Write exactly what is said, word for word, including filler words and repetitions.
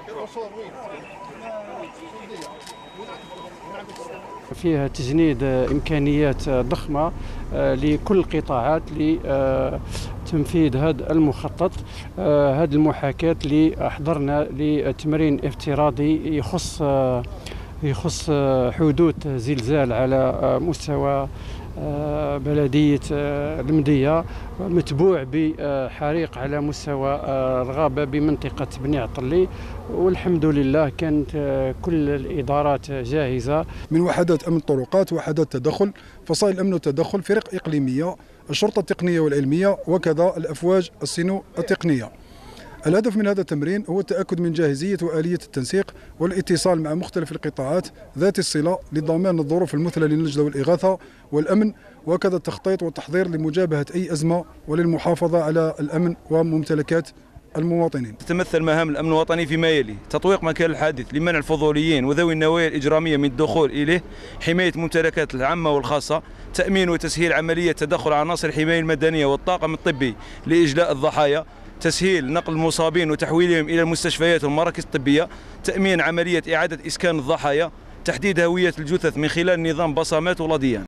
فيها تجنيد إمكانيات ضخمة لكل القطاعات لتنفيذ هذا المخطط. هذه المحاكاة اللي أحضرنا لتمرين افتراضي يخص يخص حدوث زلزال على مستوى بلدية المدية، متبوع بحريق على مستوى الغابة بمنطقة بني عطلي، والحمد لله كانت كل الإدارات جاهزة من وحدات أمن الطرقات، وحدات تدخل، فصائل الأمن والتدخل، فرق إقليمية، الشرطة التقنية والعلمية، وكذا الأفواج السينو التقنية. الهدف من هذا التمرين هو التأكد من جاهزية وآلية التنسيق والاتصال مع مختلف القطاعات ذات الصلة لضمان الظروف المثلى للنجدة والإغاثة والأمن، وكذا التخطيط والتحضير لمجابهة أي أزمة وللمحافظة على الأمن وممتلكات المواطنين. تتمثل مهام الأمن الوطني فيما يلي: تطويق مكان الحادث لمنع الفضوليين وذوي النوايا الإجرامية من الدخول إليه، حماية الممتلكات العامة والخاصة، تأمين وتسهيل عملية تدخل عناصر الحماية المدنية والطاقم الطبي لإجلاء الضحايا، تسهيل نقل المصابين وتحويلهم إلى المستشفيات والمراكز الطبية، تأمين عملية إعادة إسكان الضحايا، تحديد هوية الجثث من خلال نظام بصمات ولديان.